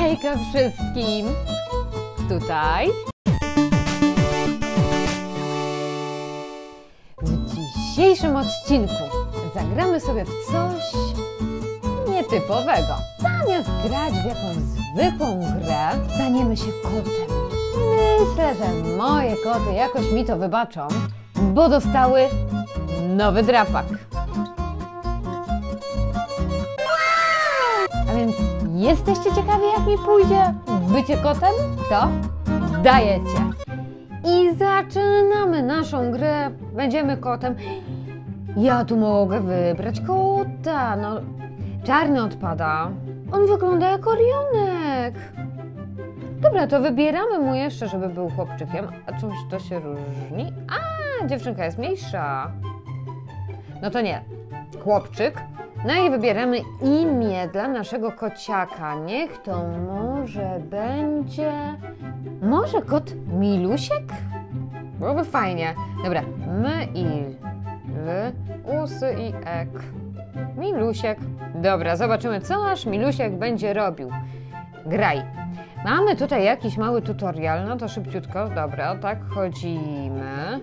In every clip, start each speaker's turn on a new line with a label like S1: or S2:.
S1: Hejka wszystkim! Tutaj. W dzisiejszym odcinku zagramy sobie w coś nietypowego. Zamiast grać w jakąś zwykłą grę, staniemy się kotem. Myślę, że moje koty jakoś mi to wybaczą, bo dostały nowy drapak. A więc jesteście ciekawi, jak mi pójdzie bycie kotem? To dajecie. I zaczynamy naszą grę. Będziemy kotem. Ja tu mogę wybrać kota. No, czarny odpada. On wygląda jak orionek. Dobra, to wybieramy mu jeszcze, żeby był chłopczykiem. A czymś to się różni? A, dziewczynka jest mniejsza. No to nie. Chłopczyk. No i wybieramy imię dla naszego kociaka. Niech to może będzie... Może kot Milusiek? Byłoby fajnie. Dobra, my i wy, usy i ek. Milusiek. Dobra, zobaczymy, co nasz Milusiek będzie robił. Graj. Mamy tutaj jakiś mały tutorial, no to szybciutko. Dobra, tak chodzimy.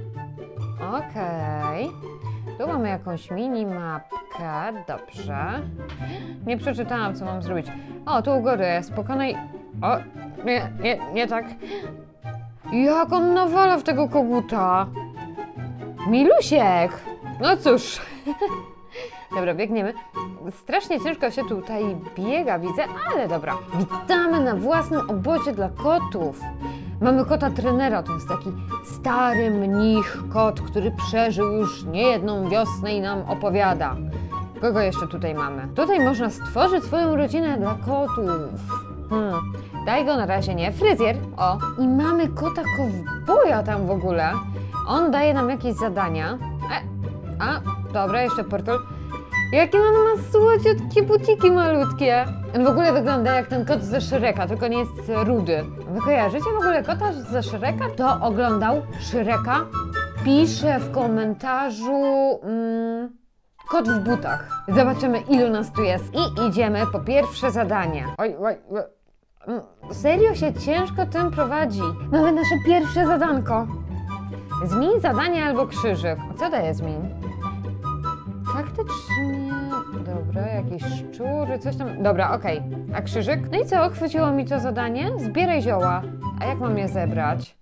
S1: Okej. Tu mamy jakąś mini mapkę, dobrze. Nie przeczytałam, co mam zrobić. O, tu u góry jest, pokonaj... O, nie tak. Jak on nawala w tego koguta? Milusiek! No cóż. Dobra, biegniemy. Strasznie ciężko się tutaj biega, widzę, ale dobra. Witamy na własnym obozie dla kotów. Mamy kota trenera, to jest taki stary mnich kot, który przeżył już niejedną wiosnę i nam opowiada. Kogo jeszcze tutaj mamy? Tutaj można stworzyć swoją rodzinę dla kotów. Daj go na razie nie. Fryzjer. O. I mamy kota kowboja tam w ogóle. On daje nam jakieś zadania. Dobra, jeszcze portal. Jakie on ma słodziutkie buciki malutkie. On w ogóle wygląda jak ten kot ze Shreka, tylko nie jest rudy. Wy kojarzycie w ogóle kota ze Shreka? Kto oglądał Shreka? Pisze w komentarzu kot w butach. Zobaczymy, ilu nas tu jest. I idziemy po pierwsze zadanie. Oj. Serio się ciężko tym prowadzi. Mamy nasze pierwsze zadanko. Zmień zadanie albo krzyżyk. Co daje zmień? Faktycznie... Dobra, jakieś szczury, coś tam... Dobra, okej. A krzyżyk? No i co? Chwyciło mi to zadanie? Zbieraj zioła. A jak mam je zebrać?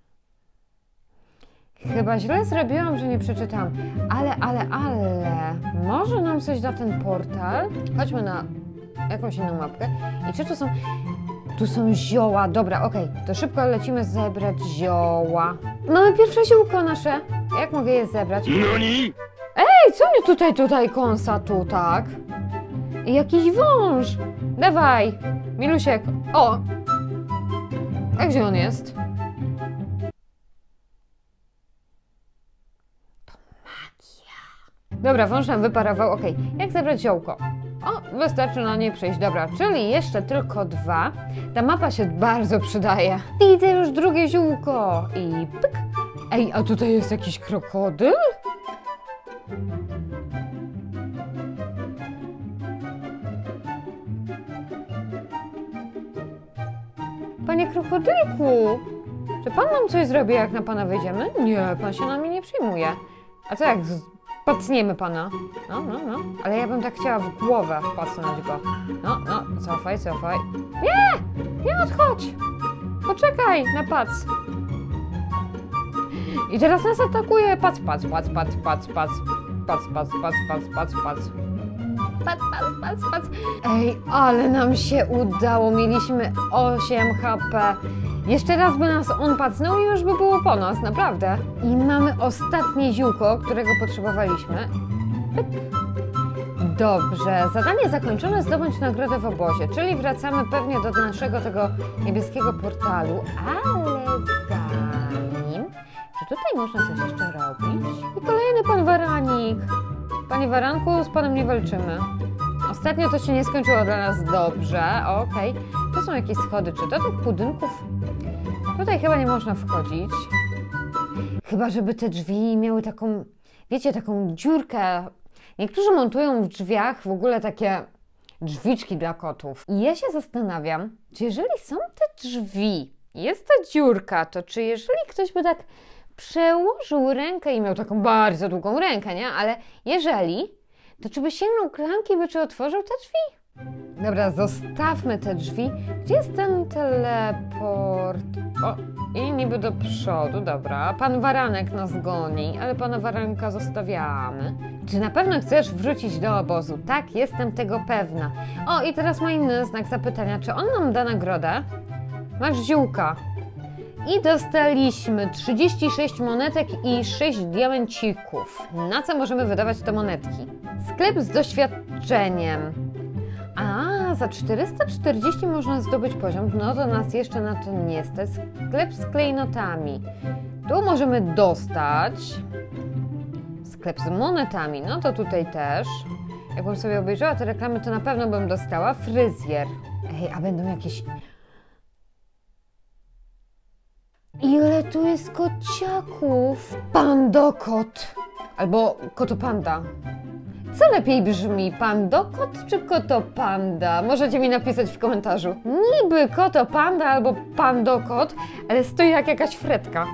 S1: Chyba źle zrobiłam, że nie przeczytałam. Ale... Może nam coś da ten portal? Chodźmy na jakąś inną mapkę. I czy tu są... Tu są zioła. Dobra, okej. To szybko lecimy zebrać zioła. Mamy pierwsze ziółko nasze. Jak mogę je zebrać?
S2: Nani?
S1: Ej, co mnie tutaj kąsa tu, tak? Jakiś wąż. Dawaj, Milusiek. O! A gdzie on jest? To magia. Dobra, wąż nam wyparował. Okej. Jak zebrać ziołko? O, wystarczy na nie przejść. Dobra, czyli jeszcze tylko 2. Ta mapa się bardzo przydaje. Widzę już drugie ziółko. I pyk. Ej, a tutaj jest jakiś krokodyl? Panie krokodylku, czy pan nam coś zrobi, jak na pana wyjdziemy? Nie, pan się nami nie przyjmuje. A co jak pacniemy pana? No. Ale ja bym tak chciała w głowę pacnąć go. No, cofaj. Nie odchodź! Poczekaj na pac. I teraz nas atakuje. Pac. Ej, ale nam się udało. Mieliśmy 8 HP. Jeszcze raz by nas on pacnął i już by było po nas, naprawdę. I mamy ostatnie ziółko, którego potrzebowaliśmy. Pyk. Dobrze, zadanie zakończone, zdobądź nagrodę w obozie, czyli wracamy pewnie do naszego tego niebieskiego portalu, ale zanim... Czy tutaj można coś jeszcze robić? I kolejny pan Waranik. Panie Waranku, z panem nie walczymy. Ostatnio to się nie skończyło dla nas dobrze. Okej. To są jakieś schody. Czy do tych budynków... Tutaj chyba nie można wchodzić. Chyba, żeby te drzwi miały taką... Wiecie, taką dziurkę. Niektórzy montują w drzwiach w ogóle takie drzwiczki dla kotów. I ja się zastanawiam, czy jeżeli są te drzwi, jest ta dziurka, to czy jeżeli ktoś by tak przełożył rękę i miał taką bardzo długą rękę, nie? Ale jeżeli, to czy by sięgnął klamki, by czy otworzył te drzwi? Dobra, zostawmy te drzwi. Gdzie jest ten teleport? O, i niby do przodu, dobra. Pan Waranek nas goni, ale pana Waranka zostawiamy. Czy na pewno chcesz wrócić do obozu? Tak, jestem tego pewna. O, i teraz ma inny znak zapytania. Czy on nam da nagrodę? Masz ziółka. I dostaliśmy 36 monetek i 6 diamencików. Na co możemy wydawać te monetki? Sklep z doświadczeniem. A, za 440 można zdobyć poziom, no to nas jeszcze na to nie stać. Sklep z klejnotami. Tu możemy dostać sklep z monetami, no to tutaj też. Jakbym sobie obejrzała te reklamy, to na pewno bym dostała fryzjer. Ej, a będą jakieś... Ile tu jest kociaków? Pandokot. Albo kotopanda. Co lepiej brzmi, pandokot czy kotopanda? Możecie mi napisać w komentarzu. Niby kotopanda albo pandokot, ale stoi jak jakaś fretka.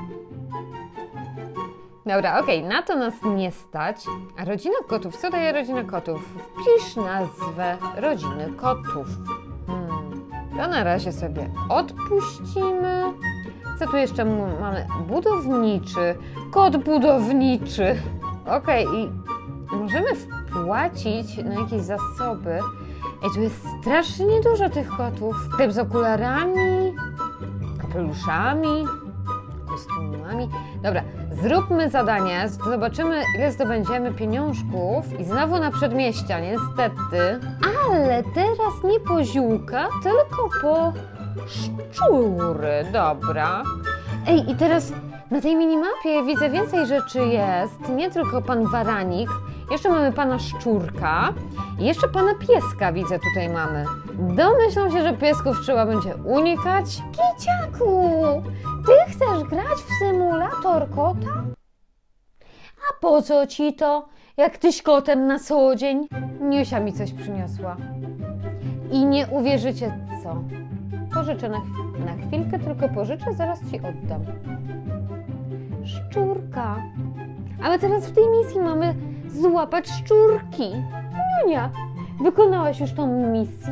S1: Dobra, okej, na to nas nie stać. A rodzina kotów, co daje rodzina kotów? Wpisz nazwę rodziny kotów. To na razie sobie odpuścimy. Co tu jeszcze mamy? Budowniczy. Kot budowniczy. Okej, i możemy wpłacić na jakieś zasoby. Ej, tu jest strasznie dużo tych kotów. Sklep z okularami, kapeluszami, kostiumami. Dobra, zróbmy zadanie, zobaczymy, ile zdobędziemy pieniążków. I znowu na przedmieścia, niestety. Ale teraz nie po ziółka, tylko po szczury. Dobra. Ej, i teraz na tej minimapie widzę więcej rzeczy jest. Nie tylko pan Waranik. Jeszcze mamy pana Szczurka. I jeszcze pana Pieska widzę tutaj mamy. Domyślam się, że piesków trzeba będzie unikać. Kiciaku, ty chcesz grać w symulator kota? A po co ci to, jak tyś kotem na co dzień? Niusia mi coś przyniosła. I nie uwierzycie co. Pożyczę na chwilkę, tylko pożyczę, zaraz ci oddam. Szczurka. Ale teraz w tej misji mamy złapać szczurki. Niunia, wykonałaś już tą misję?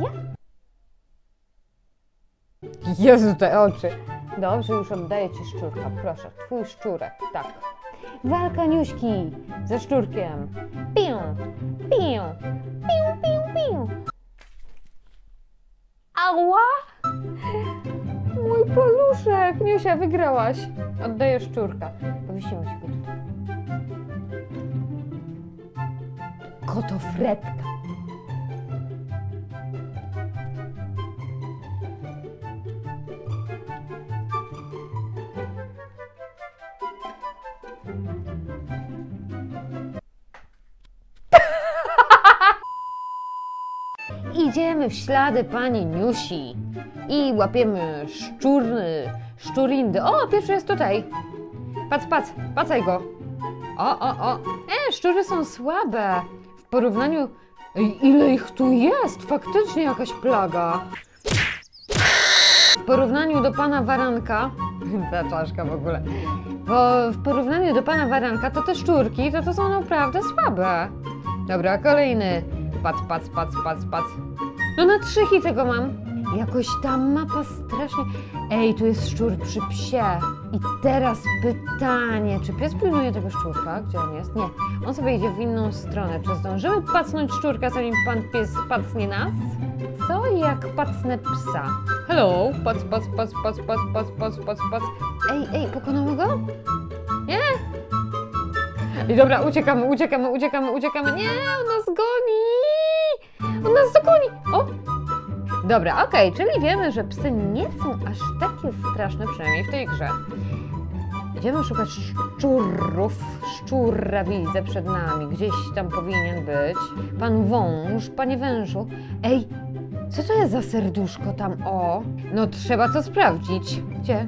S1: Jezu, te oczy. Dobrze, już oddaję ci szczurka. Proszę, twój szczurek, tak. Walka Niuśki ze szczurkiem. Piu, piu, piu, piu, piu. Ała! Mój paluszek! Niusia, wygrałaś. Oddaję szczurka. Powiesimy się go tutaj. Kotofretka. Idziemy w ślady pani Niusi i łapiemy szczurindy. O, pierwszy jest tutaj. Patrz, pacaj go. O. Szczury są słabe. W porównaniu... Ile ich tu jest? Faktycznie jakaś plaga. W porównaniu do pana Waranka... Ta czaszka w ogóle. W porównaniu do pana Waranka, to te szczurki to są naprawdę słabe. Dobra, kolejny. Patrz. No na 3 hity go mam. Jakoś ta mapa strasznie... Ej, tu jest szczur przy psie. I teraz pytanie, czy pies pilnuje tego szczurka? Gdzie on jest? Nie. On sobie idzie w inną stronę. Czy zdążymy pacnąć szczurka, zanim pan pies pacnie nas? Co jak pacnę psa? Hello? Pac. Ej, pokonamy go? Nie? I dobra, uciekamy. Nie, on nas goni! On nas dogoni! O! Dobra, okej, czyli wiemy, że psy nie są aż takie straszne, przynajmniej w tej grze. Idziemy szukać szczurów. Szczura widzę przed nami, gdzieś tam powinien być. Pan wąż, panie wężu. Ej, co to jest za serduszko tam? O! No trzeba to sprawdzić. Gdzie?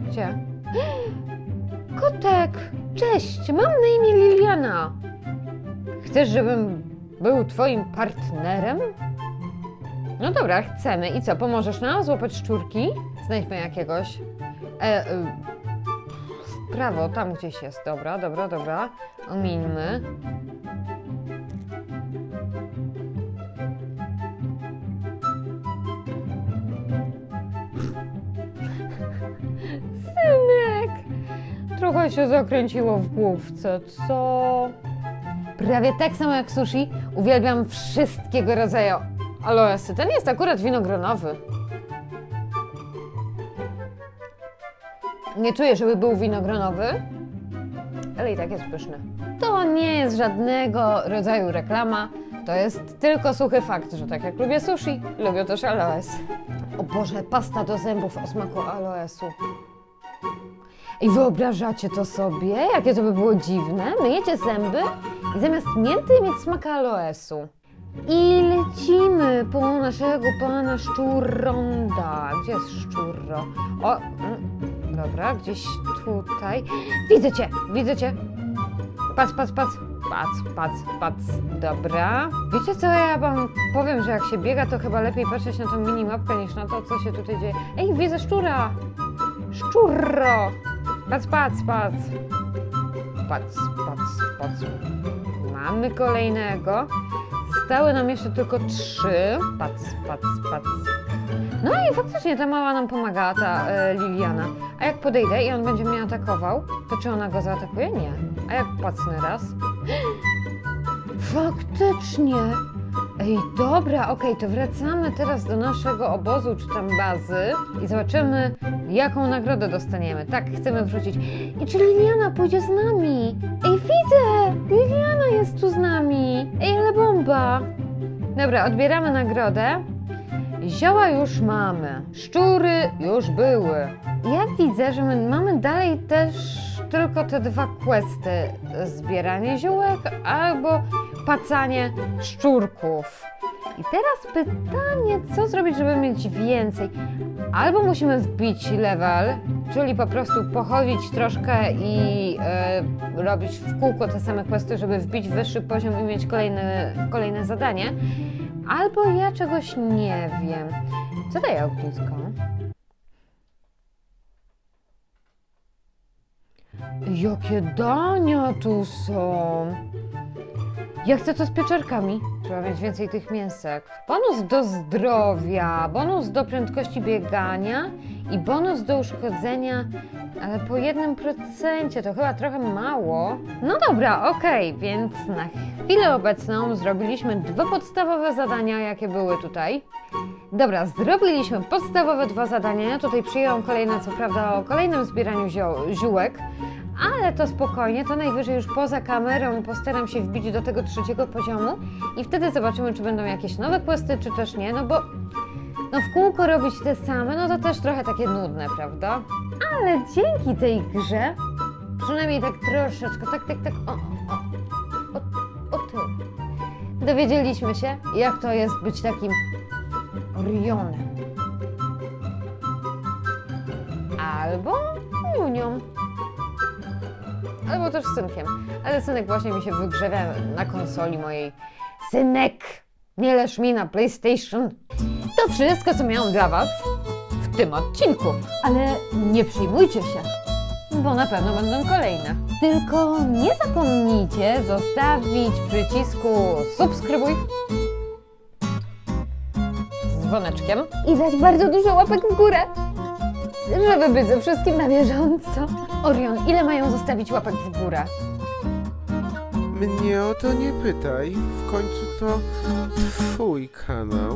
S1: Kotek! Cześć, mam na imię Liliana. Chcesz, żebym był twoim partnerem? No dobra, chcemy. I co, pomożesz nam złapać szczurki? Znajdźmy jakiegoś. W prawo, tam gdzieś jest. Dobra, dobra, dobra. Omińmy. Synek! Trochę się zakręciło w główce, co? Prawie tak samo jak sushi, uwielbiam wszystkiego rodzaju aloesy. Ten jest akurat winogronowy. Nie czuję, żeby był winogronowy, ale i tak jest pyszny. To nie jest żadnego rodzaju reklama, to jest tylko suchy fakt, że tak jak lubię sushi, lubię też aloes. O Boże, pasta do zębów o smaku aloesu. I wyobrażacie to sobie? Jakie to by było dziwne? Myjecie zęby i zamiast mięty mieć smak aloesu. I lecimy po naszego pana Szczurronda. Gdzie jest Szczurro? O, dobra, gdzieś tutaj. Widzę cię, widzę cię. Patrz, patrz, patrz. Patrz, patrz, patrz. Dobra. Wiecie co, ja wam powiem, że jak się biega, to chyba lepiej patrzeć na tą minimapkę niż na to, co się tutaj dzieje. Ej, widzę szczura! Szczurro! Patrz, patrz, patrz. Patrz, patrz, patrz. Mamy kolejnego. Zostały nam jeszcze tylko 3. Patrz, patrz, patrz. No i faktycznie ta mała nam pomagała, ta Liliana. A jak podejdę i on będzie mnie atakował, to czy ona go zaatakuje? Nie. A jak pacnę raz? Faktycznie! Ej, dobra, okej, to wracamy teraz do naszego obozu czy tam bazy i zobaczymy, jaką nagrodę dostaniemy. Tak, chcemy wrócić. I czy Liliana pójdzie z nami? Ej, widzę! Liliana jest tu z nami! Ej, ale bomba! Dobra, odbieramy nagrodę. Zioła już mamy. Szczury już były. Ja widzę, że my mamy dalej też tylko te 2 questy. Zbieranie ziółek albo pacanie szczurków. I teraz pytanie, co zrobić, żeby mieć więcej? Albo musimy wbić level, czyli po prostu pochodzić troszkę i robić w kółko te same questy, żeby wbić wyższy poziom i mieć kolejne zadanie. Albo ja czegoś nie wiem. Co daje ognisko? Jakie dania tu są? Ja chcę to z pieczarkami. Trzeba mieć więcej tych mięsek. Bonus do zdrowia, bonus do prędkości biegania i bonus do uszkodzenia, ale po 1%, to chyba trochę mało. No dobra, okej, więc na chwilę obecną zrobiliśmy 2 podstawowe zadania, jakie były tutaj. Dobra, zrobiliśmy podstawowe 2 zadania. Ja tutaj przyjęłam kolejne, co prawda, o kolejnym zbieraniu ziółek, ale to spokojnie, to najwyżej już poza kamerą postaram się wbić do tego 3. poziomu i wtedy zobaczymy, czy będą jakieś nowe questy, czy też nie, no bo w kółko robić te same, no to też trochę takie nudne, prawda? Ale dzięki tej grze, przynajmniej tak troszeczkę, tak, o tu, dowiedzieliśmy się, jak to jest być takim Orionem. Albo Junią. Albo też synkiem. Ale synek właśnie mi się wygrzewia na konsoli mojej. Synek! Nie leż mi na PlayStation. To wszystko, co miałam dla was w tym odcinku. Ale nie przejmujcie się, bo na pewno będą kolejne. Tylko nie zapomnijcie zostawić przycisku subskrybuj z dzwoneczkiem i dać bardzo dużo łapek w górę, żeby być ze wszystkim na bieżąco. Orion, ile mają zostawić łapek w górę?
S2: Mnie o to nie pytaj. W końcu to twój kanał.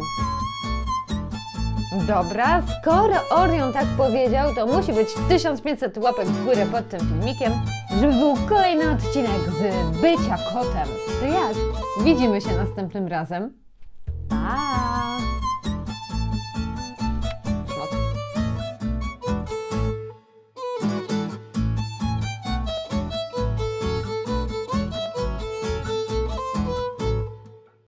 S1: Dobra, skoro Orion tak powiedział, to musi być 1500 łapek w górę pod tym filmikiem, żeby był kolejny odcinek z bycia kotem. To jak? Widzimy się następnym razem. Pa!